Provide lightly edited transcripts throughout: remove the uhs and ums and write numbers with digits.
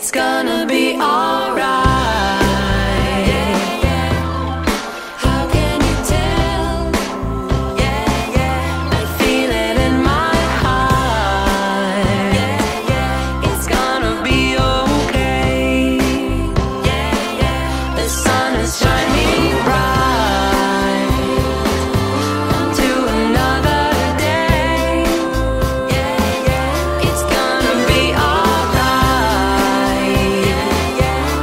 It's gonna be alright. How can you tell? I feel it in my heart. It's gonna be okay. The sun is shining bright to another day. It's gonna be alright.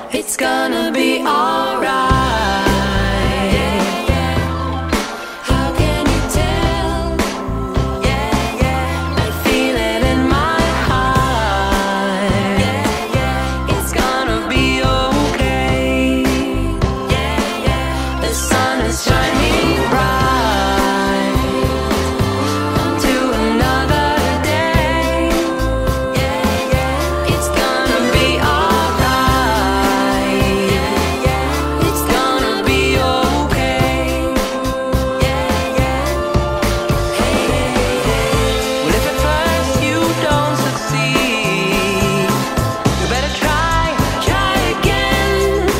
It's gonna be alright. How can you tell? I feel it in my heart. It's gonna be okay. The sun is shining bright to another day. It's gonna be alright. It's gonna be okay. Well, if at first you don't succeed, you better try again.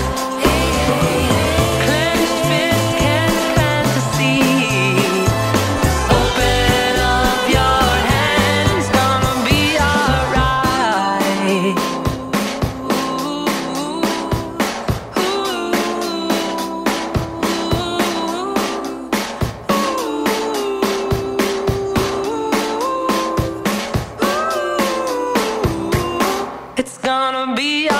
Clenched fist can't fantasy. Open up your hands, gonna be alright. It's gonna be alright.